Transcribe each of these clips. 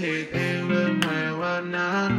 ผิดเองหรือไม่วันนั้น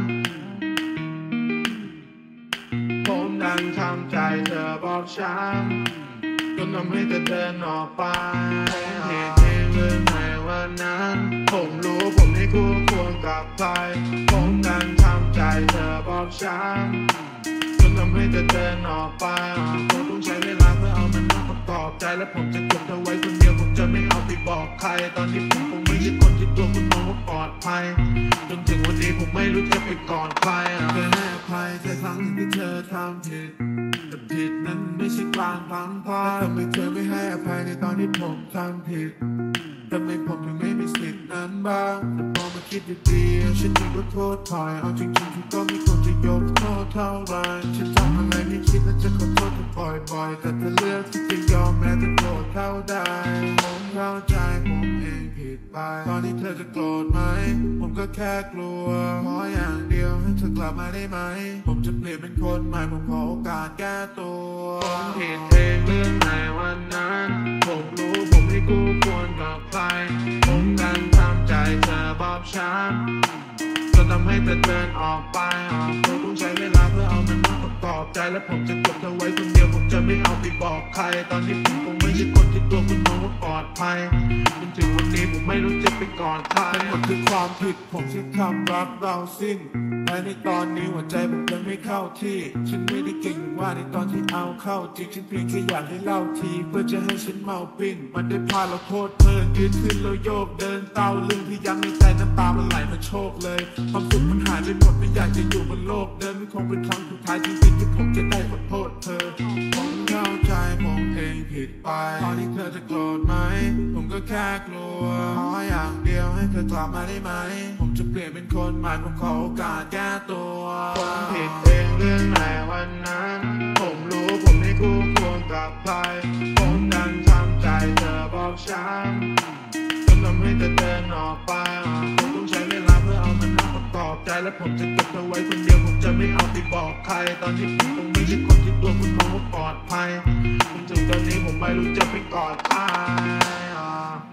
ผมดันทำใจเธอบอกฉันจนทำให้เธอเดินออกไปผิดเองหรือไม่วันนั้นผมรู้ผมไม่คู่ควรกับใครผมดันทำใจเธอบอกฉันจนทำให้เธอเดินออกไปผมต้องใช้เวลาเพื่อเอามันมาประกอบใจและผมจะเก็บเธอไว้คนเดียวผมจะไม่เอาไปบอกใครตอนนี้ผมคงไม่ใช่คนที่ตัวคุณมองว่าปลอดภัยจนถึงวันนี้ผมไม่รู้จะไปก่อนใครเคยให้อภัยแค่ครั้งที่เธอทำผิดแต่ผิดนั้นไม่ใช่การพังพลาดทำไมเธอไม่ให้อภัยในตอนที่ผมทำผิดทำไมผมถึงไม่มีสิทธิ์นั้นบ้างแต่พอมาคิดดีๆฉันยังก็โทษถอยเอาจริงๆที่ก็ไม่ควรจะยกโทษเท่าไรฉันทำอะไรไม่คิดและจะขอโทษเธอบ่อยๆแต่เธอเลือกที่จะยอมแม้จะโกรธเท่าใดผมเข้าใจผมเองผิดไปตอนนี้เธอจะโกรธไหมผมก็แค่กลัวขออย่างเดียวให้เธอกลับมาได้ไหมผมจะเปลี่ยนเป็นคนใหม่ผมขอโอกาสแก้ตัวผมผิดเองเรื่องในวันนั้นผมรู้ผมไม่คู่ควรกับใครผมดันทำใจเธอบอกฉันจนทำให้เธอเดินออกไปผมต้องใช้เวลาเพื่อเอามันมาประกอบใจและผมจะเก็บเธอไว้คนเดียวผมจะไม่เอาไปบอกใครตอนนี้ผมคงไม่ใช่คนที่ตัวคุณมองว่าปลอดภัยจนถึงวันนี้ผมไม่รู้จะไปก่อนใครทั้งหมดคือความผิดผมที่ทำรักเราสิ้นและในตอนนี้หัวใจผมยังไม่เข้าที่ฉันไม่ได้เก่งเหมือนว่าในตอนที่เอาเข้าจริงฉันเพียงแค่อยากให้เล่าทีเพื่อจะให้ฉันเมาปิ้งมันได้พาเราโคตรเพลินยืนขึ้นแล้วโยกเดินเต้าเรื่องที่ยังในใจน้ำตามันไหลมาโชกเลยความสุขมันหายไปหมดไม่อยากจะอยู่บนโลกเดินไม่คงเป็นครั้งสุดท้ายจริงๆที่ผมจะได้ขอโทษเธอผมเข้าใจผมเองผิดไปตอนที่เธอจะโกรธไหมผมก็แค่กลัวขออย่างเดียวให้เธอกลับมาได้ไหมผมจะเปลี่ยนเป็นคนใหม่ผมขอโอกาสแก้ตัวผมผิดเองเรื่องในวันนั้นผมรู้ผมไม่คู่ควรกับใครผมดันทำใจเธอบอกฉันจนทำให้เธอเดินออกไปผมต้องใช้เวลาเพื่อเอามันมาประกอบใจและผมจะเก็บเธอไว้คนเดียวผมจะไม่เอาไปบอกใครตอนนี้ผมคงไม่ใช่คนที่ตัวคุณมองว่าปลอดภัยจนถึงตอนนี้ผมไม่รู้จะไปกอดใคร